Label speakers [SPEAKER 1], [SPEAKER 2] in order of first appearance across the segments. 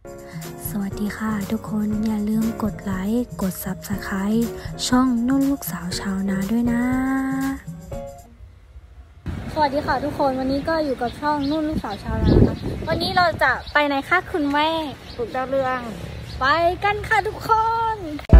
[SPEAKER 1] สวัสดีค่ะทุกคนอย่าลืมกดไลค์กด Subscribe ช่องนุ่นลูกสาวชาวนาด้วยนะสวัสดีค่ะทุกคนวันนี้ก็อยู่กับช่องนุ่นลูกสาวชาวนานะคะวันนี้เราจะไปไหนคะคุณแม่ปลูกดาวเรืองไปกันค่ะทุกคน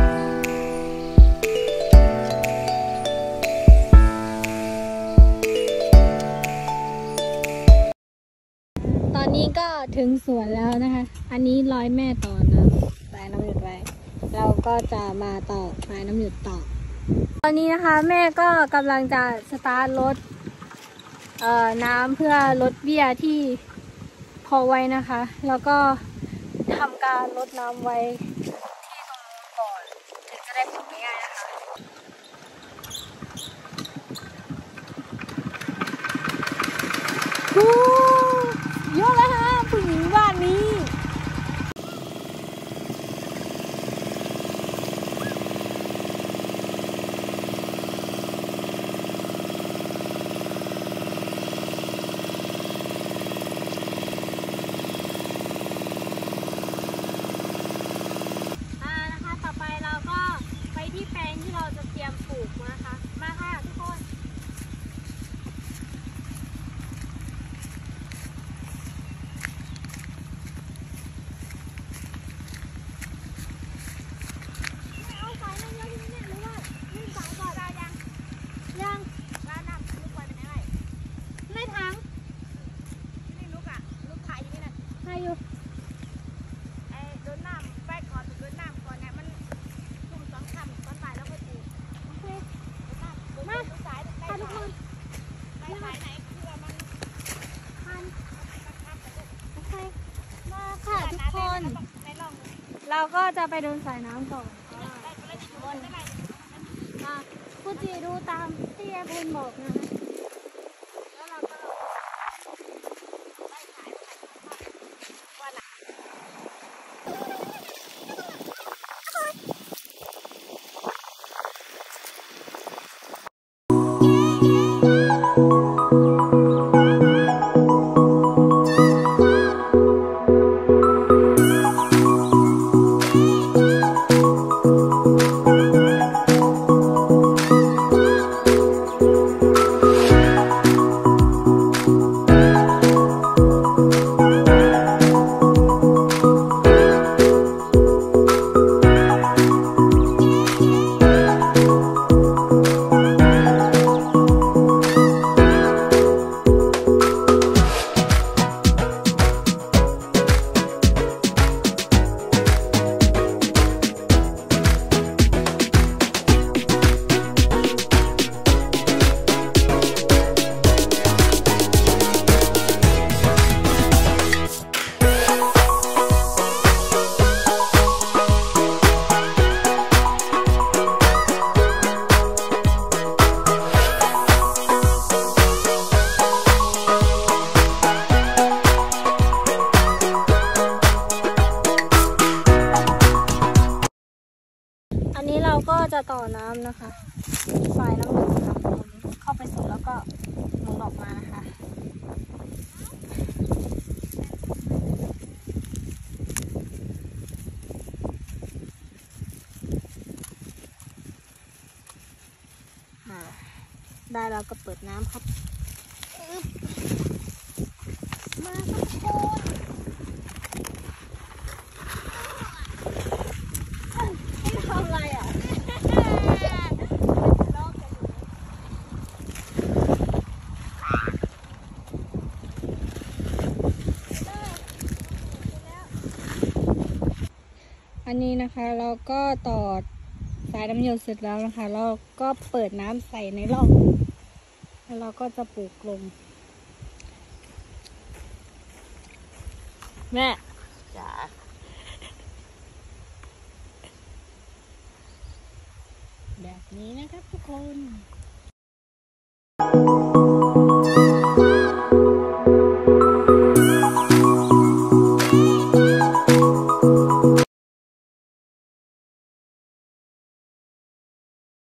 [SPEAKER 1] ตอนนี้ก็ถึงสวนแล้วนะคะอันนี้ร้อยแม่ต่อนะสายน้ำหยุดไว้เราก็จะมาต่อสายน้ำหยุดต่อตอนนี้นะคะแม่ก็กำลังจะสตาร์ทรถน้ำเพื่อลดเบี้ยที่พอไว้นะคะแล้วก็ทำการลดน้ำไว้ที่ตรงนู้นก่อนถึงจะได้ผลง่ายๆนะคะเยอะเลยค่ะผู้หญิงบ้านนี้นะคะต่อไปเราก็ไปที่แปลงที่เราจะเตรียมปลูกนะคะมาค่ะทุกคนเราก็จะไปเดินสายน้ำก่อนคุณจีดูตามที่แอพูนบอกนะแล้วเราก็อันนี้เราก็จะต่อน้ำนะคะสายน้ำหนึ่งค่ะเข้าไปสุดแล้วก็หมุนออกมานะคะได้แล้วก็เปิดน้ำครับมาทุกคนทำอะไรอ่ะอันนี้นะคะเราก็ต่อสายน้ำหยดเสร็จแล้วนะคะเราก็เปิดน้ำใส่ในร่องแล้วเราก็จะปลูกลงแม่จ๋าแบบนี้นะครับทุกคน